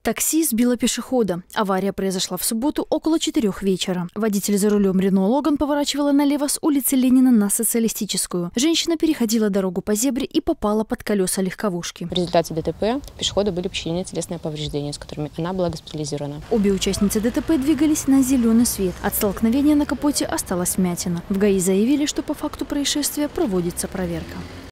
Такси сбило пешехода. Авария произошла в субботу около 4 вечера. Водитель за рулем Рено Логан поворачивала налево с улицы Ленина на Социалистическую. Женщина переходила дорогу по зебре и попала под колеса легковушки. В результате ДТП пешеходу были причинены телесные повреждения, с которыми она была госпитализирована. Обе участницы ДТП двигались на зеленый свет. От столкновения на капоте осталась вмятина. В ГАИ заявили, что по факту происшествия проводится проверка.